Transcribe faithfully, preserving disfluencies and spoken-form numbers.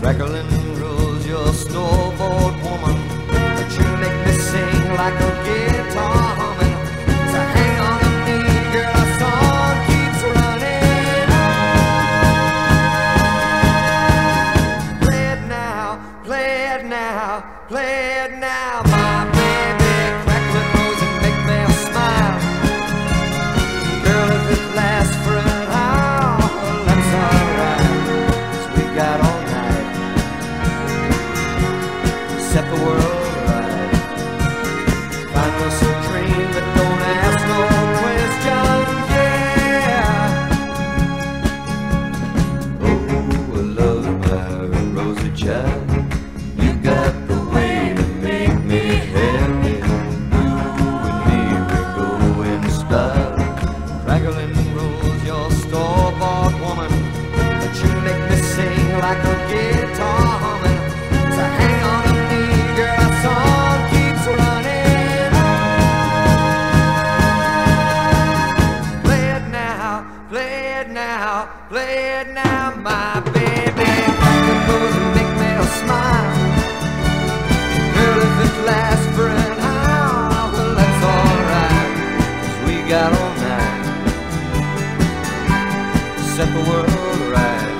Crackling rules your store-bought woman, but you make me sing like a guitar humming. So hang on to me, girl, our song keeps running on. Play it now, play it now, play it now, my baby. Crackling rose and make me smile. Girl, if it lasts for an hour, well, that's alright, 'cause we got all night. Set the world right. Find us a dream that don't ask no questions, yeah. Oh, I love my rosy child. You got the way to make me happy. With me we go in style. Crackling rolls your store-bought woman, but you make me sing like a guitar humming. So hang on to me, girl, our song keeps running on. Play it now, play it now, play it now, my baby. Crackling rolls and make me smile. Girl, if it lasts for an hour, well, that's alright, 'cause we got all night. Set the world right.